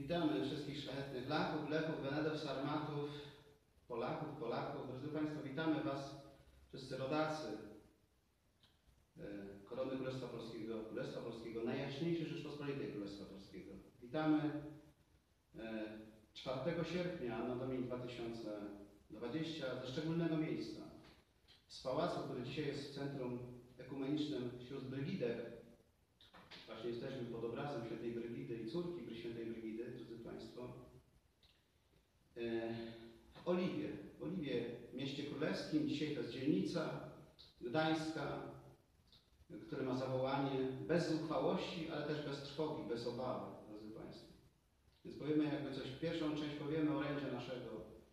Witamy wszystkich szlachetnych Lachów, Lechów, Wenedów, Sarmatów, Polaków. Drodzy Państwo, witamy Was, wszyscy rodacy Korony Królestwa Polskiego, Najjaśniejszej Rzeczpospolitej Królestwa Polskiego. Witamy 4 sierpnia, Anno Domini 2020, ze szczególnego miejsca. Z pałacu, który dzisiaj jest w Centrum Ekumenicznym Sióstr Brygidek. Właśnie jesteśmy pod obrazem Świętej Brygidy i córki Świętej Brygidy, drodzy Państwo. W Oliwie, mieście królewskim. Dzisiaj to jest dzielnica gdańska, które ma zawołanie bez zuchwałości, ale też bez trwogi, bez obawy, drodzy Państwo. Więc powiemy jakby coś, pierwszą część powiemy orędzia naszego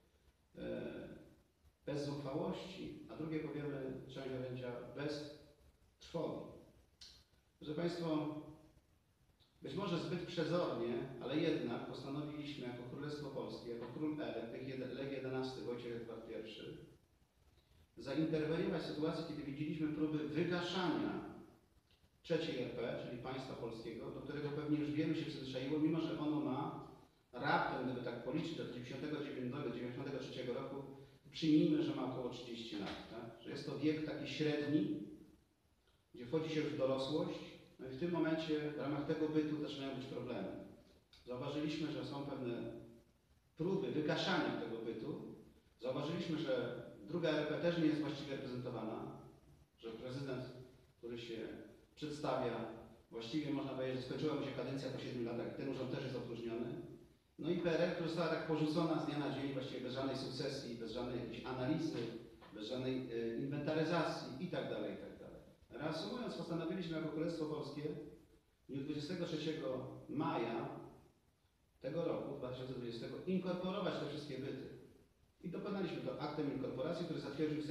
bez zuchwałości, a drugie powiemy część orędzia bez trwogi. Drodzy Państwo, być może zbyt przezornie, ale jednak postanowiliśmy jako Królestwo Polskie, jako Król Lech XI, Wojciech Edward I, zainterweniować w sytuacji, kiedy widzieliśmy próby wygaszania III RP, czyli państwa polskiego, do którego pewnie już wielu się przyzwyczaiło, mimo że ono ma raptem, gdyby tak policzyć, do 1999-1993 roku, przyjmijmy, że ma około 30 lat, tak? Że jest to wiek taki średni, gdzie wchodzi się już w dorosłość. No i w tym momencie w ramach tego bytu zaczynają być problemy. Zauważyliśmy, że są pewne próby wygaszania tego bytu. Zauważyliśmy, że druga RP też nie jest właściwie reprezentowana, że prezydent, który się przedstawia, właściwie można powiedzieć, że skończyła mu się kadencja po 7 latach i ten urząd też jest opróżniony. No i PRL, która została tak porzucona z dnia na dzień, właściwie bez żadnej sukcesji, bez żadnej jakiejś analizy, bez żadnej inwentaryzacji itd. Reasumując, postanowiliśmy jako Królestwo Polskie w dniu 23 maja tego roku, 2020, inkorporować te wszystkie byty. I dokonaliśmy to aktem inkorporacji, który zatwierdził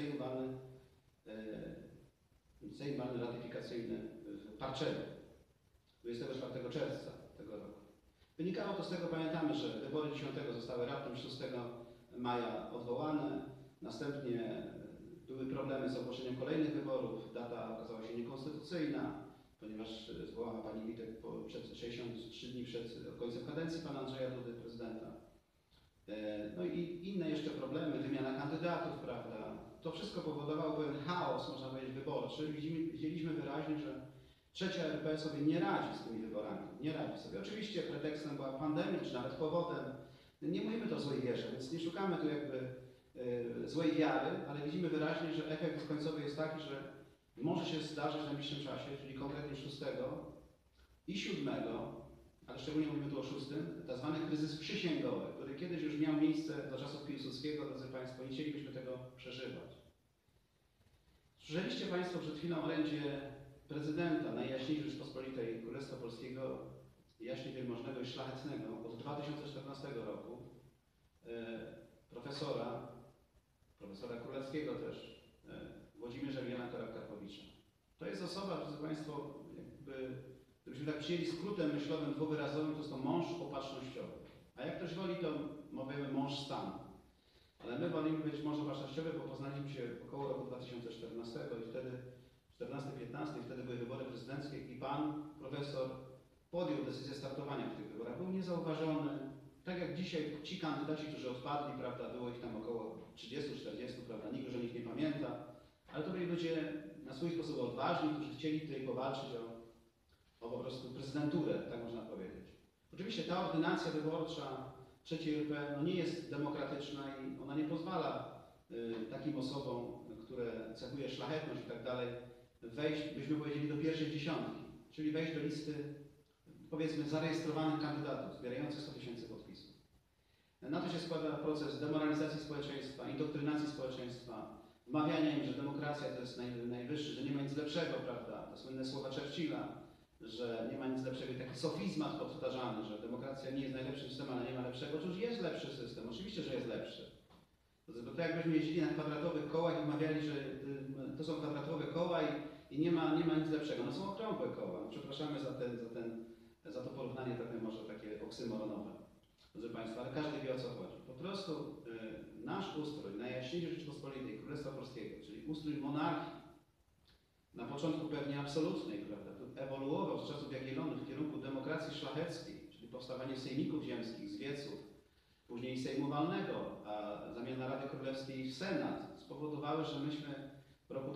Sejm Walny ratyfikacyjny w Parczewie 24 czerwca tego roku. Wynikało to z tego, pamiętamy, że wybory 10 zostały raptem 6 maja odwołane, następnie były problemy z ogłoszeniem kolejnych wyborów, data okazała się niekonstytucyjna, ponieważ zwołała pani Witek przed 63 dni przed końcem kadencji pana Andrzeja Dudy, prezydenta. No i inne jeszcze problemy, wymiana kandydatów, prawda. To wszystko powodowało pewien chaos, można powiedzieć, wyborczy. Widzieliśmy wyraźnie, że trzecia RP sobie nie radzi z tymi wyborami. Nie radzi sobie. Oczywiście pretekstem była pandemia, czy nawet powodem. Nie mówimy to o złej wierze, więc nie szukamy tu jakby złej wiary, ale widzimy wyraźnie, że efekt końcowy jest taki, że może się zdarzyć w najbliższym czasie, czyli konkretnie 6 i 7, ale szczególnie mówimy tu o 6, tak zwany kryzys przysięgowy, który kiedyś już miał miejsce do czasów Piłsudskiego, drodzy Państwo, nie chcielibyśmy tego przeżywać. Słyszeliście Państwo przed chwilą orędzie prezydenta Najjaśniejszej Rzeczpospolitej Królestwa Polskiego, jaśnie wielmożnego i szlachetnego od 2014 roku, profesora królewskiego też, Włodzimierza Wielana Karpowicza. To jest osoba, drodzy Państwo, jakby, gdybyśmy tak przyjęli skrótem myślowym dwuwyrazowym, to jest to mąż opatrznościowy. A jak ktoś woli, to mówimy mąż stanu. Ale my wolimy być mąż opatrznościowy, bo poznaliśmy się około roku 2014 i wtedy, 14-15, wtedy były wybory prezydenckie i pan profesor podjął decyzję startowania w tych wyborach. Był niezauważony. Tak jak dzisiaj ci kandydaci, którzy odpadli, prawda, było ich tam około 30-40, prawda, nikt już o nich nie pamięta, ale to byli ludzie na swój sposób odważni, którzy chcieli tutaj powalczyć o po prostu prezydenturę, tak można powiedzieć. Oczywiście ta ordynacja wyborcza III RP no nie jest demokratyczna i ona nie pozwala takim osobom, które cechuje szlachetność i tak dalej, wejść, byśmy powiedzieli, do pierwszej dziesiątki, czyli wejść do listy, powiedzmy, zarejestrowanych kandydatów, zbierających 100 000 podpisów. Na to się składa proces demoralizacji społeczeństwa, indoktrynacji społeczeństwa, wmawiania im, że demokracja to jest najwyższy, że nie ma nic lepszego, prawda? To słynne słowa Churchilla, że nie ma nic lepszego i taki sofizmat powtarzany, że demokracja nie jest najlepszym systemem, ale nie ma lepszego. Otóż jest lepszy system, oczywiście, że jest lepszy. Bo to jakbyśmy jeździli na kwadratowych kołach i wmawiali, że to są kwadratowe koła i nie ma nic lepszego. No są okrągłe koła. No, przepraszamy za to porównanie trochę może takie oksymoronowe, drodzy Państwo, ale każdy wie, o co chodzi. Po prostu nasz ustrój Najjaśniejszej Rzeczypospolitej Królestwa Polskiego, czyli ustrój monarchii, na początku pewnie absolutnej, prawda, ewoluował z czasów Jagiellonów w kierunku demokracji szlacheckiej, czyli czyli powstawanie sejmików ziemskich z wieców, później Sejmu Walnego, a zamiana Rady Królewskiej w Senat spowodowały, że myśmy w roku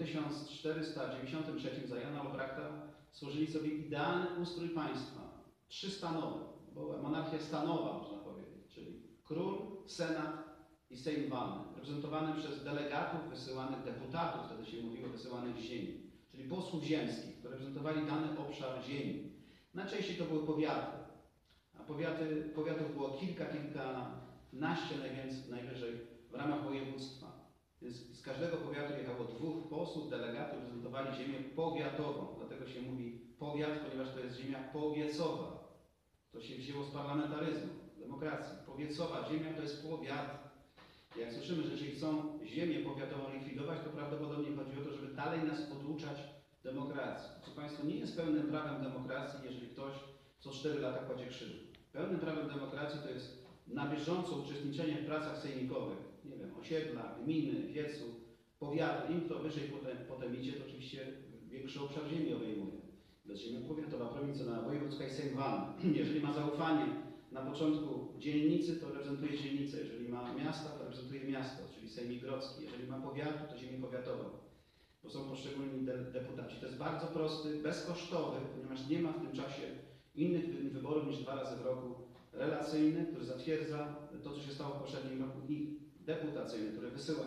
1493 za Jana Olbrachta stworzyli sobie idealny ustrój państwa, trzystanowy, była monarchia stanowa, można powiedzieć, czyli król, senat i Sejm Walny, reprezentowany przez delegatów wysyłanych, deputatów, wtedy się mówiło wysyłanych z ziemi, czyli posłów ziemskich, którzy reprezentowali dany obszar ziemi. Najczęściej to były powiaty, a powiatów było kilkanaście najwyżej w ramach województwa. Więc z każdego powiatu jechało 2 posłów, delegatów, reprezentowali ziemię powiatową. Dlatego się mówi powiat, ponieważ to jest ziemia powiecowa. To się wzięło z parlamentaryzmu, demokracji. Powiecowa ziemia to jest powiat. Jak słyszymy, że jeżeli chcą ziemię powiatową likwidować, to prawdopodobnie chodzi o to, żeby dalej nas oduczać demokracji. Proszę Państwa, nie jest pełnym prawem demokracji, jeżeli ktoś co 4 lata kładzie krzyż. Pełnym prawem demokracji to jest na bieżąco uczestniczenie w pracach sejmikowych, nie wiem, osiedla, gminy, wiecu, powiatu. Im kto wyżej potem idzie, to oczywiście większy obszar ziemi obejmuje. To jest ziemia powiatowa, prowincjonalna, wojewódzka i Sejm Walny. Jeżeli ma zaufanie na początku dzielnicy, to reprezentuje dzielnicę. Jeżeli ma miasta, to reprezentuje miasto, czyli Sejmik Grodzki. Jeżeli ma powiatu, to ziemię powiatową. Bo są poszczególni deputaci. To jest bardzo prosty, bezkosztowy, ponieważ nie ma w tym czasie innych wyborów niż 2 razy w roku, relacyjny, który zatwierdza to, co się stało w poprzednim roku, i deputacyjny, który wysyła,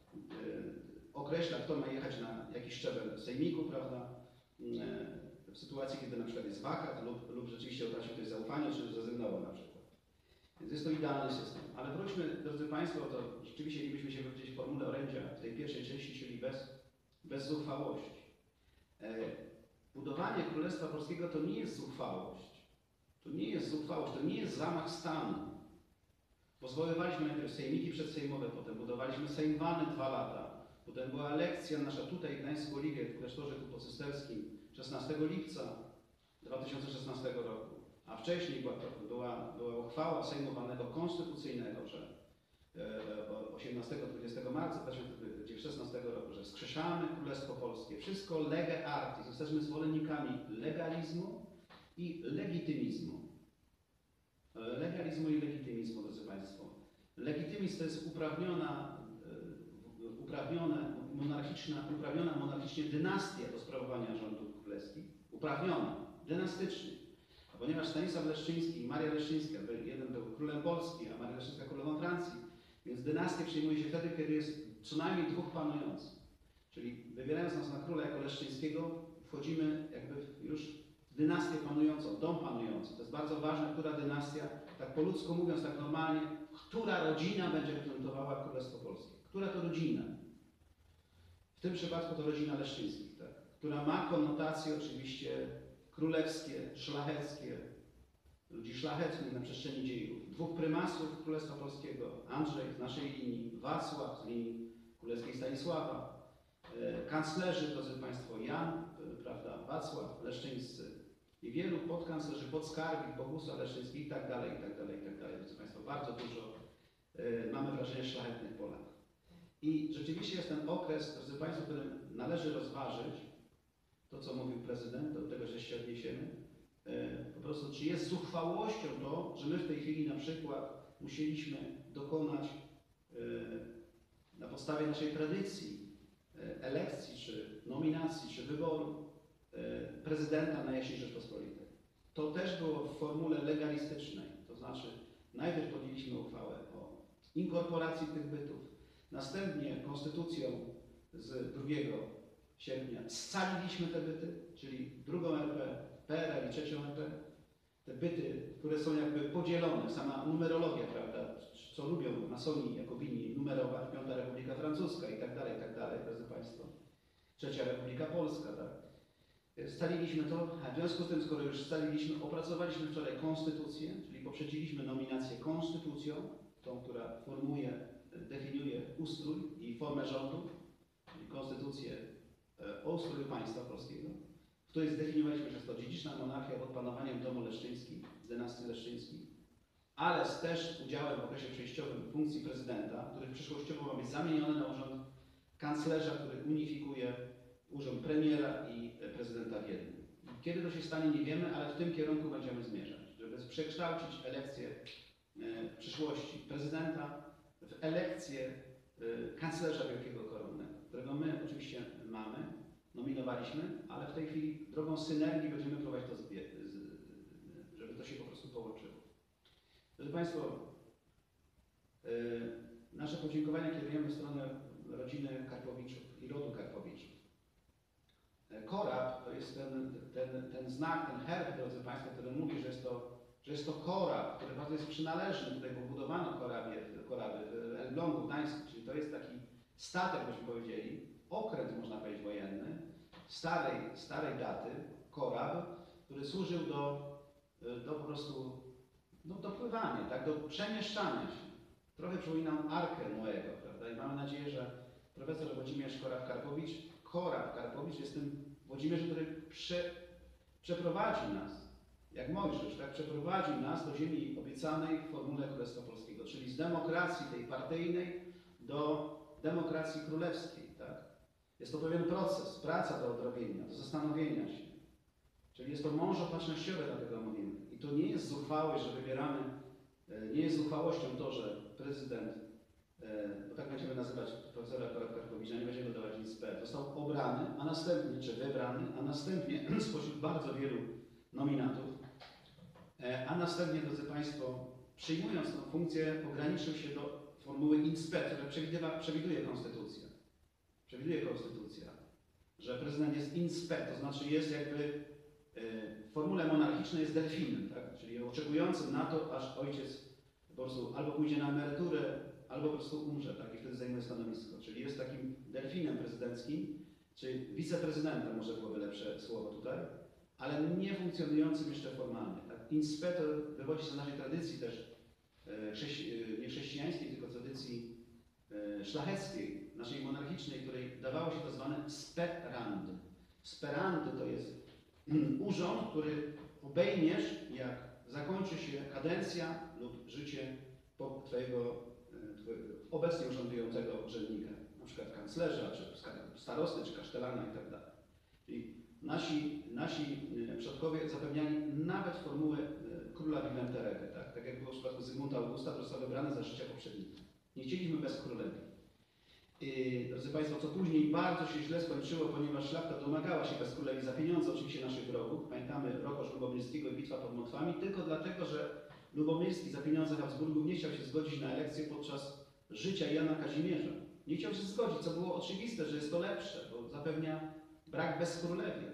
określa, kto ma jechać na jakiś szczebel sejmiku, prawda, w sytuacji, kiedy na przykład jest wakat lub rzeczywiście utracił ktoś zaufanie, czy zrezygnował na przykład. Więc jest to idealny system. Ale wróćmy, drodzy Państwo, to rzeczywiście chcielibyśmy się wypowiedzieć w formule orędzia w tej pierwszej części, czyli bez zuchwałości. Budowanie Królestwa Polskiego to nie jest zuchwałość. To nie jest zuchwałość, to nie jest zamach stanu. Pozwoływaliśmy najpierw sejmiki przedsejmowe, potem budowaliśmy Sejm Walny 2 lata, potem była lekcja nasza tutaj w Gdańsku-Oliwie, w klasztorze kupocysterskim 16 lipca 2016 roku, a wcześniej była uchwała Sejmu Walnego Konstytucyjnego, że 18-20 marca 2016 roku, że wskrzeszamy Królestwo Polskie. Wszystko lege artis. Jesteśmy zwolennikami legalizmu i legitymizmu. Legalizmu i legitymizmu, drodzy Państwo. Legitymizm to jest uprawniona monarchicznie dynastia do sprawowania rządów królewskich. Uprawniona, dynastycznie. A ponieważ Stanisław Leszczyński i Maria Leszczyńska, jeden był królem Polski, a Maria Leszczyńska królową Francji, więc dynastię przyjmuje się wtedy, kiedy jest co najmniej 2 panujących. Czyli wybierając nas na króla jako Leszczyńskiego, wchodzimy jakby już w dynastię panującą, dom panujący. To jest bardzo ważne, która dynastia, tak po ludzku mówiąc, tak normalnie, która rodzina będzie reprezentowała Królestwo Polskie. Która to rodzina? W tym przypadku to rodzina Leszczyńskich, tak? Która ma konotacje oczywiście królewskie, szlacheckie, ludzi szlachetnych na przestrzeni dziejów. 2 prymasów Królestwa Polskiego, Andrzej z naszej linii, Wacław z linii królewskiej Stanisława, kanclerzy, drodzy Państwo, Jan, prawda, Wacław, Leszczyńscy i wielu podkanclerzy, podskarbik, Bogusław Leszczyński i tak dalej, drodzy Państwo. Bardzo dużo mamy wrażenie szlachetnych Polaków. I rzeczywiście jest ten okres, drodzy Państwo, w którym należy rozważyć to, co mówił prezydent, do tego, że się odniesiemy, po prostu, czy jest zuchwałością to, że my w tej chwili na przykład musieliśmy dokonać na podstawie naszej tradycji elekcji, czy nominacji, czy wyboru prezydenta na jesień Rzeczpospolitej. To też było w formule legalistycznej, to znaczy najpierw podjęliśmy uchwałę o inkorporacji tych bytów, następnie konstytucją z 2 sierpnia scaliliśmy te byty, czyli drugą RP, PRL i trzecią RP, te byty, które są jakby podzielone, sama numerologia, prawda, co lubią masoni, jakobini numerować, Piąta Republika Francuska i tak dalej, drodzy Państwo. Trzecia Republika Polska, tak. Scaliliśmy to, a w związku z tym, skoro już scaliliśmy, opracowaliśmy wczoraj konstytucję, czyli poprzedziliśmy nominację konstytucją, tą, która formuje, definiuje ustrój i formę rządu, czyli konstytucję o ustroju państwa polskiego, w której zdefiniowaliśmy, że jest to dziedziczna monarchia pod panowaniem domu Leszczyńskich, dynastii Leszczyńskich, ale z też udziałem w okresie przejściowym funkcji prezydenta, który przyszłościowo ma być zamieniony na urząd kanclerza, który unifikuje urząd premiera i prezydenta w jednym. Kiedy to się stanie, nie wiemy, ale w tym kierunku będziemy zmierzać, żeby jest przekształcić elekcję w przyszłości prezydenta w elekcję kanclerza wielkiego koronnego, którego my oczywiście mamy, nominowaliśmy, ale w tej chwili drogą synergii będziemy próbować to żeby to się po prostu połączyło. Drodzy Państwo, nasze podziękowania kierujemy w stronę rodziny Karpowiczów i rodu Karpowiczów. Korab to jest ten znak, ten herb, drodzy Państwo, który mówi, że jest to korab, który bardzo jest przynależny. Tutaj pobudowano koraby w Elblągu, Gdańsku, czyli to jest taki statek, byśmy powiedzieli, okręt, można powiedzieć, wojenny, starej daty, korab, który służył do po prostu do pływania, tak, do przemieszczania się. Trochę przypominam Arkę Noego, prawda? I mamy nadzieję, że profesor Włodzimierz Korab-Karpowicz jest tym Włodzimierzem, który przeprowadzi nas, jak Mojżesz, tak, przeprowadzi nas do ziemi obiecanej w formule Królestwa Polskiego, czyli z demokracji tej partyjnej do demokracji królewskiej, tak. Jest to pewien proces, praca do odrobienia, do zastanowienia się. Czyli jest to mąż opatrznościowe, dlatego mówimy. I to nie jest zuchwałość, że wybieramy, nie jest zuchwałością to, że prezydent, bo tak będziemy nazywać profesora Korab-Karpowicza, nie będziemy dawać nic P, został obrany, a następnie, czy wybrany, a następnie spośród bardzo wielu nominatów, a następnie, drodzy Państwo, przyjmując tę funkcję, ograniczył się do formuły INSPE, która przewiduje konstytucja. Przewiduje konstytucja, że prezydent jest INSPE, to znaczy jest jakby w formule monarchicznej jest delfinem, tak? Czyli oczekującym na to, aż ojciec po prostu albo pójdzie na emeryturę, albo po prostu umrze, tak? I wtedy zajmuje stanowisko. Czyli jest takim delfinem prezydenckim, czy wiceprezydentem, może byłoby lepsze słowo tutaj, ale nie funkcjonującym jeszcze formalnie. Tak? INSPE to wywodzi się z naszej tradycji też, nie chrześcijańskiej, tylko tradycji szlacheckiej, naszej monarchicznej, której dawało się to zwane sperrandy. Sperrandy to jest urząd, który obejmiesz, jak zakończy się kadencja lub życie twojego obecnie urzędującego urzędnika, na przykład kanclerza, czy starosty, czy kasztelana i tak dalej. Czyli nasi przodkowie zapewniali nawet formułę króla Wimenterego, tak jak było w przypadku Zygmunta Augusta, który został wybrany za życia poprzednika. Nie chcieliśmy bez królewi. Drodzy Państwo, co później bardzo się źle skończyło, ponieważ szlachta domagała się bez królewi za pieniądze oczywiście naszych wrogów. Pamiętamy Rokosz Lubomirskiego i bitwa pod Motwami, tylko dlatego, że Lubomirski za pieniądze Habsburgów nie chciał się zgodzić na elekcję podczas życia Jana Kazimierza. Nie chciał się zgodzić, co było oczywiste, że jest to lepsze, bo zapewnia brak bezkrólewia.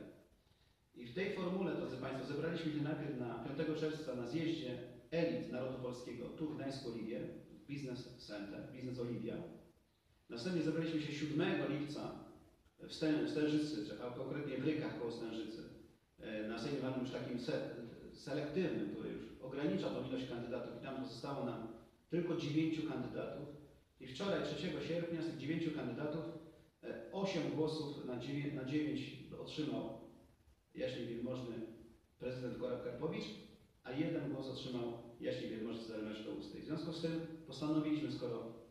I w tej formule, drodzy Państwo, zebraliśmy się najpierw na 5 czerwca na zjeździe elit narodu polskiego, tu w Gdańsku-Oliwie, Business Center, Business Olivia. Następnie zebraliśmy się 7 lipca w Stężycy, a konkretnie w Rykach koło Stężycy, na Sejmie już takim selektywnym, który już ogranicza tą ilość kandydatów i tam pozostało nam tylko 9 kandydatów. I wczoraj, 3 sierpnia, z tych 9 kandydatów 8 głosów na 9 otrzymał jaśnie wielmożny prezydent Korab-Karpowicz, a 1 głos otrzymał jaśnie wielmożny Cezary Szkołusty. W związku z tym postanowiliśmy, skoro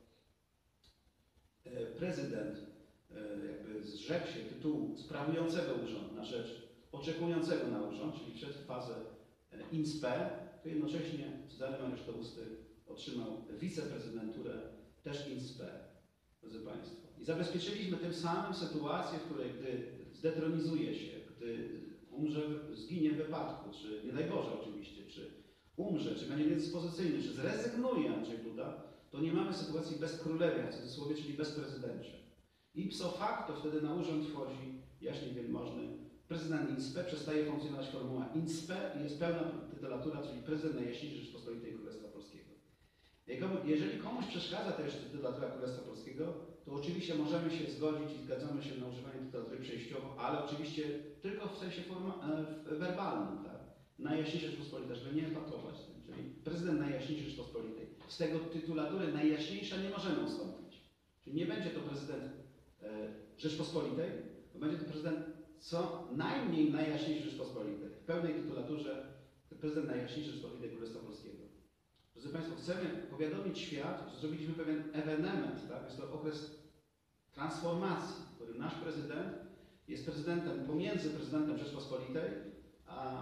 prezydent jakby zrzekł się tytułu sprawującego urząd na rzecz oczekującego na urząd, czyli przed fazę INSPE, to jednocześnie Cezary Mariusz Szkołusty otrzymał wiceprezydenturę też INSPE, drodzy Państwo. I zabezpieczyliśmy tym samym sytuację, w której gdy zdetronizuje się, gdy umrze, zginie w wypadku, czy nie daj Boże oczywiście, czy umrze, czy będzie niedyspozycyjny, czy zrezygnuje Andrzej Duda, to nie mamy sytuacji bez królewia, w cudzysłowie, czyli bez prezydencie. Ipso facto wtedy na urząd wchodzi jaśnie wielmożny prezydent INSPE, przestaje funkcjonować formuła INSPE i jest pełna tytulatura, czyli prezydent Najjaśniejszej Rzeczypospolitej Królestwa Polskiego. Jeżeli komuś przeszkadza ta jeszcze tytulatura Królestwa Polskiego, to oczywiście możemy się zgodzić i zgadzamy się na używanie tytulatury przejściowo, ale oczywiście tylko w sensie werbalnym, tak? Najjaśniejsza Rzeczypospolita, żeby nie epatować z tym, czyli prezydent Najjaśniejszej Rzeczypospolitej. Z tego tytulatury Najjaśniejsza nie możemy ustąpić. Czyli nie będzie to prezydent Rzeczpospolitej, bo będzie to prezydent co najmniej Najjaśniejszej Rzeczypospolitej. W pełnej tytulaturze prezydent Najjaśniejszej Rzeczypospolitej Królestwa Polskiego. Drodzy Państwo, chcemy powiadomić świat, że zrobiliśmy pewien ewenement, tak? Jest to okres transformacji, w którym nasz prezydent jest prezydentem pomiędzy prezydentem Rzeczpospolitej a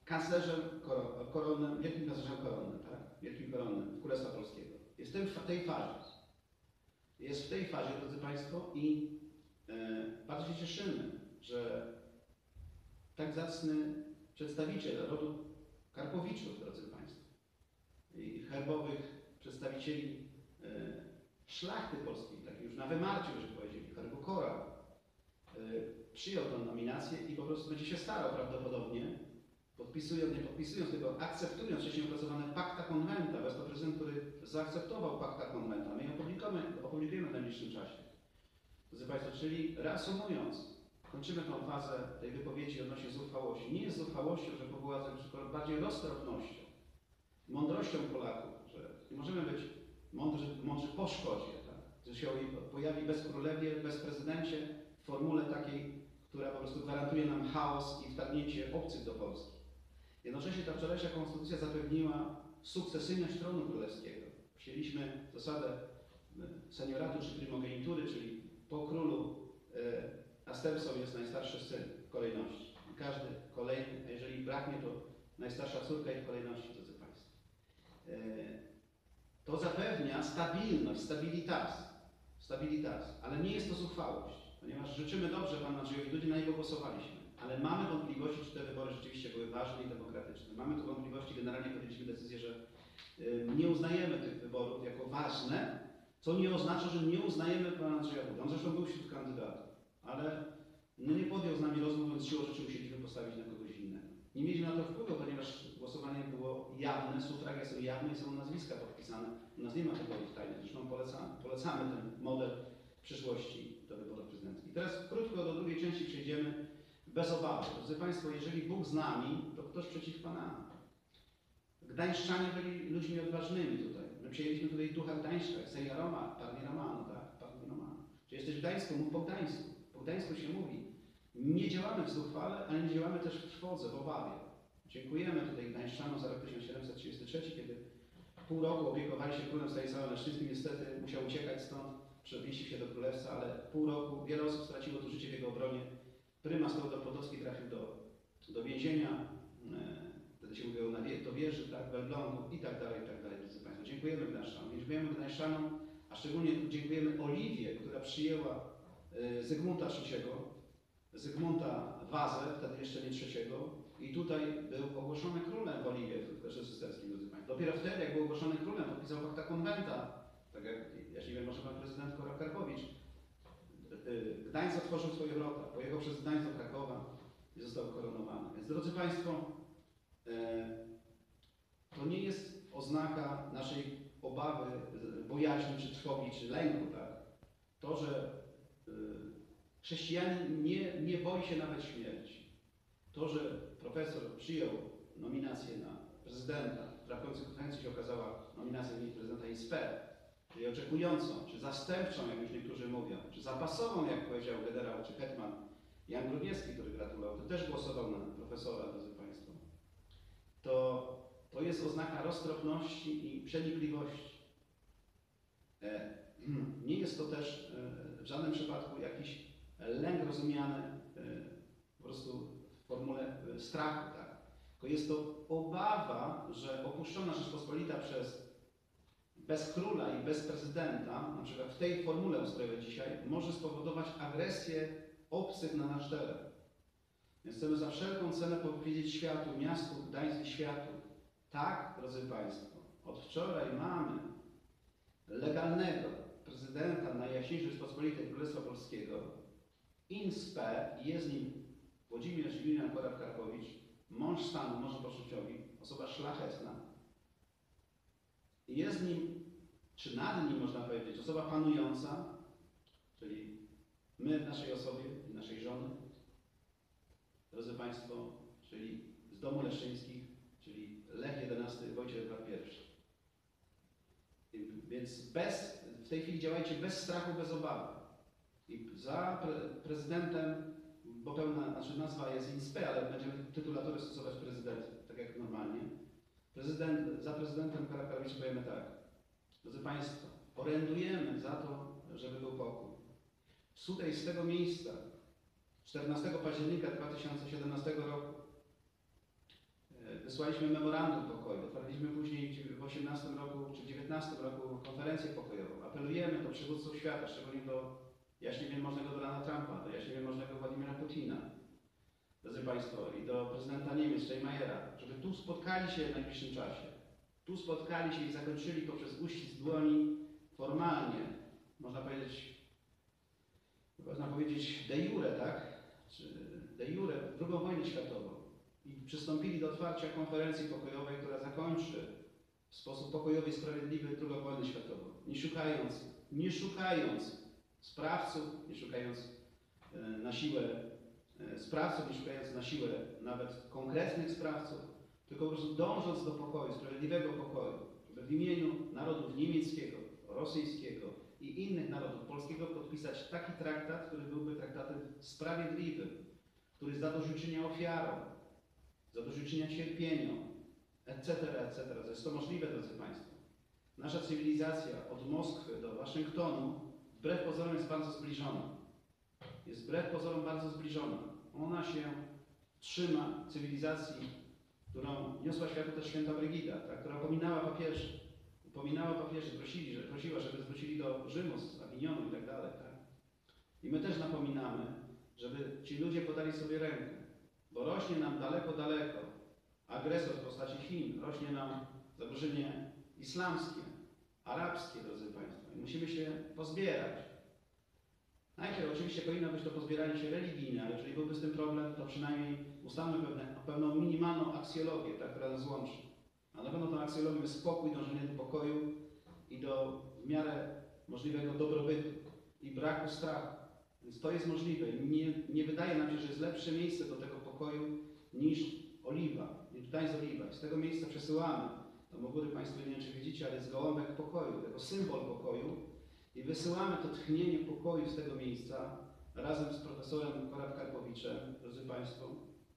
kanclerzem koronnym, wielkim kanclerzem koronnym, tak? Wielkim koronnym Królestwa Polskiego. Jest w tej fazie. Jest w tej fazie, drodzy Państwo, i bardzo się cieszymy, że tak zacny przedstawiciel rodu Karpowiczów, drodzy Państwo, i herbowych przedstawicieli szlachty polskiej, tak już na wymarciu, że powiedzieli, Herbokora, przyjął tę nominację i po prostu będzie się starał prawdopodobnie, nie podpisując, tylko akceptując wcześniej opracowane Pacta Conventa, bo jest to prezydent, który zaakceptował Pacta Conventa. My je opublikujemy w najbliższym czasie. Drodzy Państwo, czyli reasumując, kończymy tę fazę tej wypowiedzi odnośnie zuchwałości. Nie jest zuchwałością, że pobyła tylko bardziej roztropnością, mądrością Polaków, że nie możemy być mądrzy po szkodzie, tak? Że się pojawi bez królewie, bez prezydencie w formule takiej, która po prostu gwarantuje nam chaos i wtargnięcie obcych do Polski. Jednocześnie ta wczorajsza konstytucja zapewniła sukcesyjność tronu królewskiego. Przyjęliśmy zasadę senioratu czy primogenitury, czyli po królu następcą jest najstarszy syn w kolejności. I każdy kolejny, a jeżeli braknie, to najstarsza córka i w kolejności, drodzy Państwo. To zapewnia stabilność, stabilitas, ale nie jest to zuchwałość, ponieważ życzymy dobrze Panu Andrzejowi Dudzie, na niego głosowaliśmy, ale mamy wątpliwości, czy te wybory rzeczywiście były ważne i demokratyczne. Mamy tu wątpliwości, generalnie podjęliśmy decyzję, że nie uznajemy tych wyborów jako ważne, co nie oznacza, że nie uznajemy Pana Andrzeja Dudy. On zresztą był wśród kandydatów, ale nie podjął z nami rozmów, więc siłą rzeczy musieliśmy postawić na kogoś innego. Nie mieliśmy na to wpływu, ponieważ głosowanie było jawne, sufragia są jawne i są nazwiska podpisane. U nas nie ma wyborów tajnych, zresztą polecamy ten model w przyszłości do wyborów prezydenckich. Teraz krótko do drugiej części przejdziemy bez obawy. Drodzy Państwo, jeżeli Bóg z nami, to ktoś przeciwko nam. Gdańszczanie byli ludźmi odważnymi tutaj. My przyjęliśmy tutaj ducha Gdańska, Seja Roma, Parni Romano, tak? Parni Romano. Czy jesteś w Gdańsku? Mów po Gdańsku. Po Gdańsku się mówi. Nie działamy w zuchwale, ale nie działamy też w trwodze, w obawie. Dziękujemy tutaj Gdańszczanom za rok 1733, kiedy pół roku opiekowali się królem Stanisławem Leszczyńskim. Niestety musiał uciekać stąd, przemieścił się do królestwa, ale pół roku wiele osób straciło tu życie w jego obronie. Prymas Teodor-Potocki trafił do więzienia, wtedy się mówiło do wieży, tak, w Elblągu i tak dalej, drodzy Państwo. Dziękujemy Gdańszczanom. Dziękujemy Gdańszczanom, a szczególnie dziękujemy Oliwie, która przyjęła Zygmunta III, Zygmunta Wazę, wtedy jeszcze nie trzeciego, i tutaj był ogłoszony królem w Oliwie w Klasztorze Cysterskim, drodzy Państwo. Dopiero wtedy, jak był ogłoszony królem, podpisał Pacta Conventa, tak jak, ja nie wiem, może Pan prezydent Karpowicz. Gdańsk otworzył swoje wrota, pojechał przez Gdańsk do Krakowa i został koronowany. Więc, drodzy Państwo, to nie jest oznaka naszej obawy, bojaźni, czy trwogi, czy lęku, tak? To, że chrześcijanin nie boi się nawet śmierci. To, że profesor przyjął nominację na prezydenta, która w konsekwencji się okazała nominacją prezydenta ISPE, czyli oczekującą, czy zastępczą, jak już niektórzy mówią, czy zapasową, jak powiedział generał, czy hetman Jan Grudniewski, który gratulował, to też głosował na profesora, drodzy Państwo. To jest oznaka roztropności i przenikliwości. Nie jest to też w żadnym przypadku jakiś lęk rozumiany po prostu w formule strachu, tak? Tylko jest to obawa, że opuszczona Rzeczpospolita bez króla i bez prezydenta, na przykład w tej formule ustrojowej dzisiaj, może spowodować agresję obcych na nasz teren. Więc chcemy za wszelką cenę powiedzieć światu, miastu Gdańsk i światu, tak, drodzy Państwo, od wczoraj mamy legalnego prezydenta Najjaśniejszej Rzeczpospolitej Królestwa Polskiego, INSPE, i jest nim Włodzimierz Julian Korab-Karpowicz, mąż stanu, mąż poczciowi, osoba szlachetna. I jest nim, czy nad nim można powiedzieć, osoba panująca, czyli my w naszej osobie i naszej żony, drodzy Państwo, czyli z domu Leszczyńskich, czyli Lech XI, Wojciech Edward I. Więc w tej chwili działajcie bez strachu, bez obawy. I za prezydentem, bo pełna nazwa jest INSPE, ale będziemy tytulatury stosować prezydent, tak jak normalnie. Za prezydentem Karapowicza powiemy tak. Drodzy Państwo, orędujemy za to, żeby był pokój. Tutaj z tego miejsca 14 października 2017 roku wysłaliśmy memorandum pokoju, otwarliśmy później w 2018 roku czy w 2019 roku konferencję pokojową. Apelujemy do przywódców świata, szczególnie do jaśnie wielmożnego Donalda Trumpa, do jaśnie wielmożnego Władimira Putina, drodzy Państwo, i do prezydenta Niemiec, Steinmeiera, żeby tu spotkali się w najbliższym czasie. Tu spotkali się i zakończyli poprzez uścisk dłoni formalnie, można powiedzieć de jure, tak? Czy de jure II wojnę światową i przystąpili do otwarcia konferencji pokojowej, która zakończy w sposób pokojowy i sprawiedliwy II wojnę światową. Nie szukając sprawców, nie szukając na siłę sprawców, nie szukając na siłę nawet konkretnych sprawców, tylko po prostu dążąc do pokoju, sprawiedliwego pokoju, żeby w imieniu narodów niemieckiego, rosyjskiego i innych narodów polskiego podpisać taki traktat, który byłby traktatem sprawiedliwym, który zadośćuczynia ofiarom, zadośćuczynia cierpieniom, etc., etc. To jest to możliwe, drodzy Państwo. Nasza cywilizacja od Moskwy do Waszyngtonu wbrew pozorom jest bardzo zbliżona. Jest wbrew pozorom bardzo zbliżona. Ona się trzyma cywilizacji, którą niosła światu też święta Brygida, ta, która upominała papieży, prosiła, żeby zwrócili do Rzymu, z Awignonu i tak dalej. Tak? I my też napominamy, żeby ci ludzie podali sobie rękę, bo rośnie nam daleko, daleko agresor w postaci Chin, rośnie nam zagrożenie islamskie, arabskie, drodzy Państwo. I musimy się pozbierać. Najpierw oczywiście powinno być to pozbieranie się religijne, ale jeżeli byłby z tym problem, to przynajmniej ustalmy pewną minimalną aksjologię, ta, która nas łączy. A na pewno tą aksjologią jest spokój, dążenie do pokoju i do w miarę możliwego dobrobytu i braku strachu. Więc to jest możliwe. Nie wydaje nam się, że jest lepsze miejsce do tego pokoju niż Oliwa, niż Gdańsk Oliwa. Z tego miejsca przesyłamy, to mogły Państwo nie wiem, czy widzicie, ale jest gołąbek pokoju, tego symbol pokoju. I wysyłamy to tchnienie pokoju z tego miejsca razem z profesorem Korab-Karpowiczem, drodzy Państwo.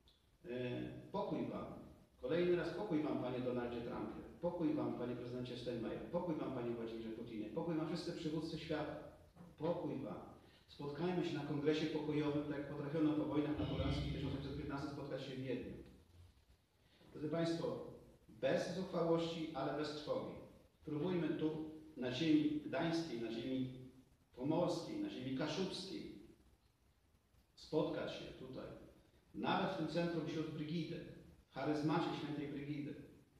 Pokój Wam. Kolejny raz pokój Wam, Panie Donaldzie Trumpie. Pokój Wam, Panie Prezydencie Steinmeier. Pokój Wam, Panie Władzimirze Putinie. Pokój Wam wszyscy przywódcy świata. Pokój Wam. Spotkajmy się na kongresie pokojowym, tak jak potrafiono po wojnach napoleońskich 1815 spotkać się w Wiedniu. Drodzy Państwo, bez zuchwałości, ale bez trwogi. Próbujmy tu na ziemi gdańskiej, na ziemi pomorskiej, na ziemi kaszubskiej spotkać się tutaj, nawet w tym centrum wśród Brygidy, w charyzmacie świętej Brygidy,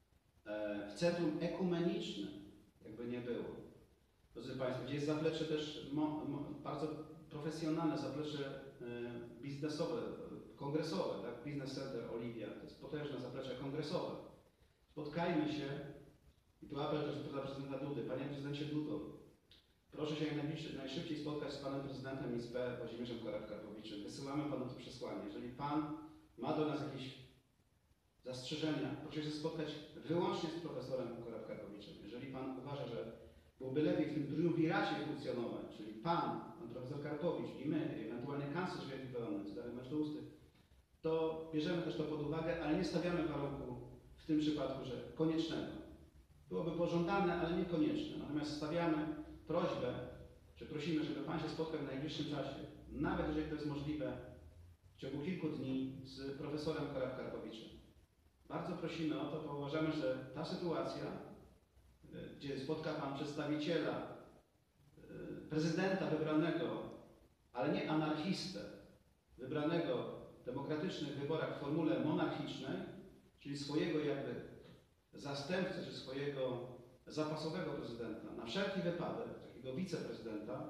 w centrum ekumenicznym, jakby nie było. Drodzy Państwo, gdzie jest zaplecze też bardzo profesjonalne, zaplecze biznesowe, kongresowe, tak? Business Center Olivia, to jest potężne zaplecze kongresowe. Spotkajmy się. I tu apel też do prezydenta Dudy. Panie prezydencie Dudo, proszę się najszybciej spotkać z panem prezydentem ISP Włodzimierzem Korab-Karpowiczem. Wysyłamy panu to przesłanie. Jeżeli pan ma do nas jakieś zastrzeżenia, proszę się spotkać wyłącznie z profesorem Korab-Karpowiczem. Jeżeli pan uważa, że byłoby lepiej w tym triumviracie funkcjonować, czyli pan profesor Karpowicz i my, ewentualnie kanclerz Wielkiej Polonii, Dariusz Tłusty, to bierzemy też to pod uwagę, ale nie stawiamy warunku w tym przypadku, że koniecznego. Byłoby pożądane, ale niekonieczne. Natomiast stawiamy prośbę, czy prosimy, żeby Pan się spotkał w najbliższym czasie, nawet jeżeli to jest możliwe, w ciągu kilku dni z profesorem Korab-Karpowiczem. Bardzo prosimy o to, bo uważamy, że ta sytuacja, gdzie spotka Pan przedstawiciela, prezydenta wybranego, ale nie anarchistę, wybranego w demokratycznych wyborach w formule monarchicznej, czyli swojego jakby zastępcę, czy swojego zapasowego prezydenta, na wszelki wypadek, takiego wiceprezydenta,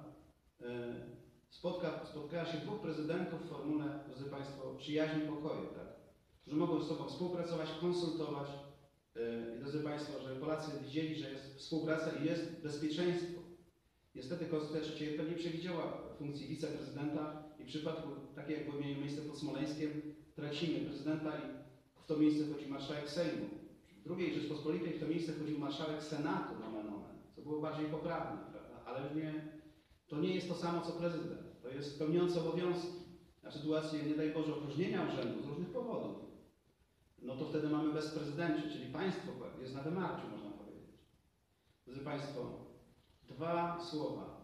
spotkała się dwóch prezydentów w formule, drodzy Państwo, przyjaźni pokoju, tak? Którzy mogą ze sobą współpracować, konsultować. I drodzy Państwo, że Polacy widzieli, że jest współpraca i jest bezpieczeństwo. Niestety Konstytucja 3 nie przewidziała funkcji wiceprezydenta i w przypadku, tak jak było miejsce pod Smoleńskiem, tracimy prezydenta i w to miejsce wchodzi marszałek Sejmu. W II Rzeczpospolitej w to miejsce wchodził marszałek Senatu, nomen omen, co było bardziej poprawne, prawda? Ale to nie jest to samo, co prezydent. To jest pełniący obowiązki. Na sytuację, nie daj Boże, opróżnienia urzędu z różnych powodów, no to wtedy mamy bezprezydencie, czyli państwo jest na wymarciu, można powiedzieć. Drodzy Państwo, dwa słowa.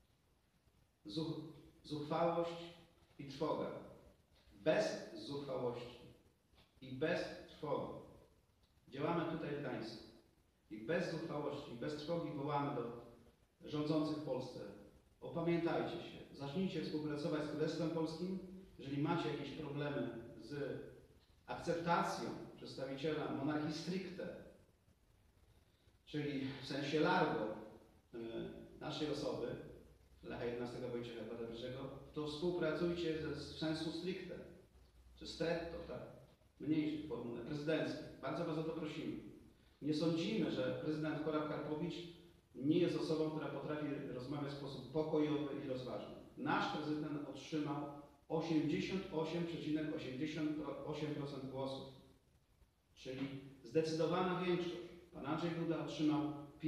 Zuchwałość i trwoga. Bez zuchwałości i bez trwogi tutaj w Gdańsku i bez zuchwałości, i bez trwogi wołamy do rządzących w Polsce: opamiętajcie się, zacznijcie współpracować z Królestwem Polskim. Jeżeli macie jakieś problemy z akceptacją przedstawiciela monarchii stricte, czyli w sensie largo naszej osoby, Lecha XI Wojciecha Paderewskiego, to współpracujcie w sensu stricte, czy stretto, tak? Mniejszej formule prezydenckiej. Bardzo Was o to prosimy. Nie sądzimy, że prezydent Korab-Karpowicz nie jest osobą, która potrafi rozmawiać w sposób pokojowy i rozważny. Nasz prezydent otrzymał 88,88% głosów, czyli zdecydowana większość. Pan Andrzej Duda otrzymał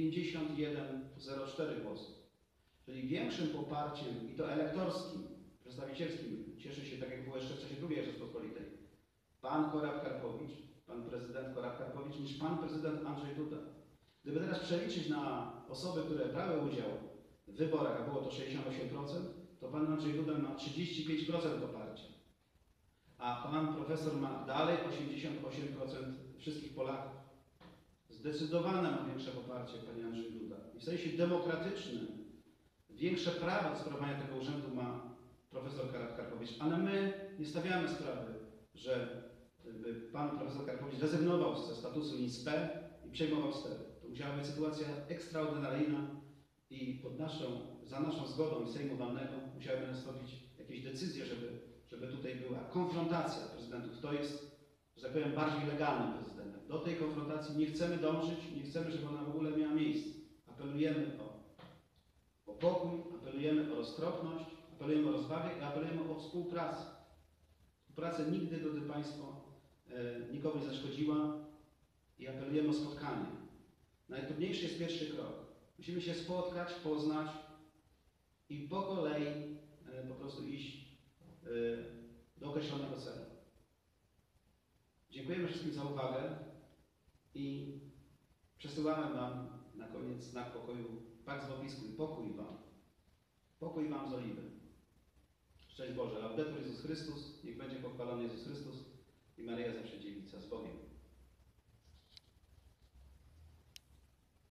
51,04 głosów. Czyli większym poparciem, i to elektorskim, przedstawicielskim, cieszy się, tak jak było jeszcze w czasie II Rzeczypospolitej, pan Korab-Karpowicz, pan prezydent Korab-Karpowicz, niż pan prezydent Andrzej Duda. Gdyby teraz przeliczyć na osoby, które brały udział w wyborach, a było to 68%, to pan Andrzej Duda ma 35% poparcia. A pan profesor ma dalej 88% wszystkich Polaków. Zdecydowane ma większe poparcie pani Andrzej Duda. I w sensie demokratycznym większe prawo do sprawowania tego urzędu ma profesor Korab-Karpowicz, ale my nie stawiamy sprawy, że pan profesor Karpowicz rezygnował ze statusu INSPE i przejmował stery. To musiała być sytuacja ekstraordynaryjna i za naszą zgodą i Sejmu Walnego musiałyby nastąpić jakieś decyzje, żeby tutaj była konfrontacja prezydentów. To jest, że tak powiem, bardziej legalnym prezydentem. Do tej konfrontacji nie chcemy dążyć, nie chcemy, żeby ona w ogóle miała miejsce. Apelujemy o pokój, apelujemy o roztropność, apelujemy o rozwagę i apelujemy o współpracę. Współpraca nigdy, drodzy Państwo, nikomu nie zaszkodziła i apelujemy o spotkanie. Najtrudniejszy jest pierwszy krok. Musimy się spotkać, poznać i po kolei po prostu iść do określonego celu. Dziękujemy wszystkim za uwagę i przesyłamy Wam na koniec znak pokoju Pax Vobiscum, pokój Wam. Pokój Wam z Oliwy. Szczęść Boże, Laudetur Jezus Chrystus, niech będzie pochwalony Jezus Chrystus i Maryja zawsze dziewica z Bogiem.